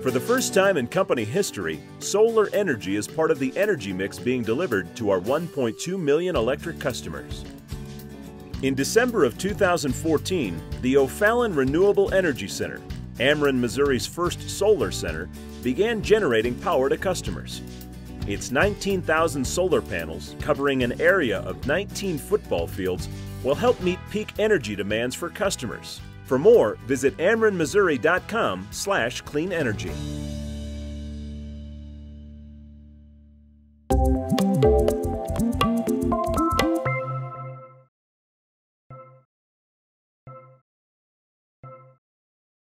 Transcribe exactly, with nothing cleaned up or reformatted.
For the first time in company history, solar energy is part of the energy mix being delivered to our one point two million electric customers. In December of two thousand fourteen, the O'Fallon Renewable Energy Center, Ameren, Missouri's first solar center, began generating power to customers. Its nineteen thousand solar panels, covering an area of nineteen football fields, will help meet peak energy demands for customers. For more, visit ameren missouri dot com slash clean energy.